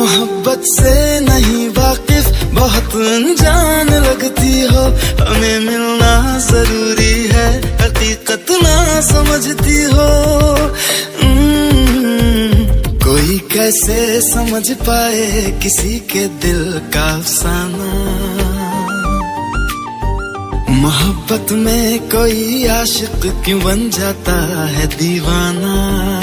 मोहब्बत से नहीं वाकिफ, बहुत अनजान लगती हो, हमें मिलना जरूरी है, हकीकत ना समझती हो। कोई कैसे समझ पाए किसी के दिल का अफसाना, मोहब्बत में कोई आशिक क्यों बन जाता है दीवाना।